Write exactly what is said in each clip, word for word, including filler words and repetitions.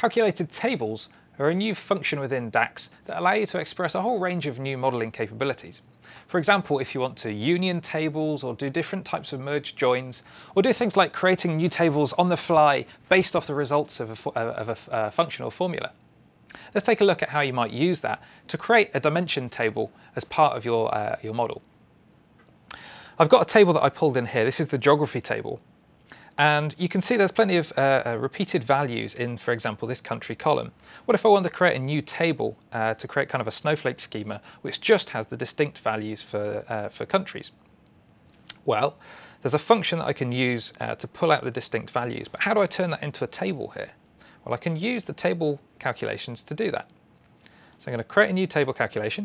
Calculated tables are a new function within DAX that allow you to express a whole range of new modelling capabilities. For example, if you want to union tables or do different types of merge joins, or do things like creating new tables on the fly based off the results of a, of a uh, function or formula. Let's take a look at how you might use that to create a dimension table as part of your, uh, your model. I've got a table that I pulled in here. This is the geography table. And you can see there's plenty of uh, uh, repeated values in, for example, this country column. What if I wanted to create a new table uh, to create kind of a snowflake schema which just has the distinct values for, uh, for countries? Well, there's a function that I can use uh, to pull out the distinct values, but how do I turn that into a table here? Well, I can use the table calculations to do that. So I'm going to create a new table calculation.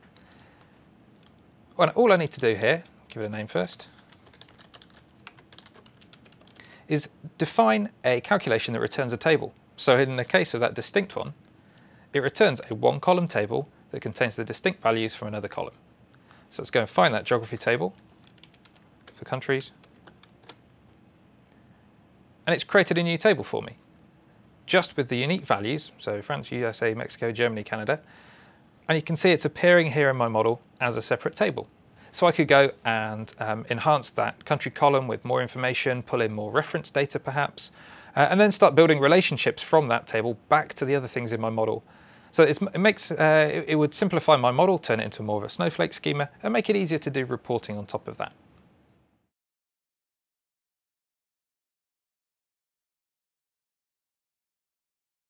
Well, all I need to do here, give it a name first, is define a calculation that returns a table. So in the case of that distinct one, it returns a one column table that contains the distinct values from another column. So let's go and find that geography table for countries. And it's created a new table for me, just with the unique values, so France, U S A, Mexico, Germany, Canada. And you can see it's appearing here in my model as a separate table. So I could go and um, enhance that country column with more information, pull in more reference data perhaps, uh, and then start building relationships from that table back to the other things in my model. So it's, it makes uh, it, it would simplify my model, turn it into more of a snowflake schema, and make it easier to do reporting on top of that.